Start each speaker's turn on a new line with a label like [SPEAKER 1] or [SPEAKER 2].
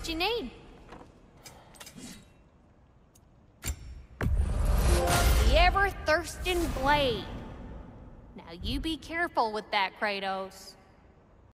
[SPEAKER 1] what you need. The ever-thirsting blade. Now you be careful with that, Kratos.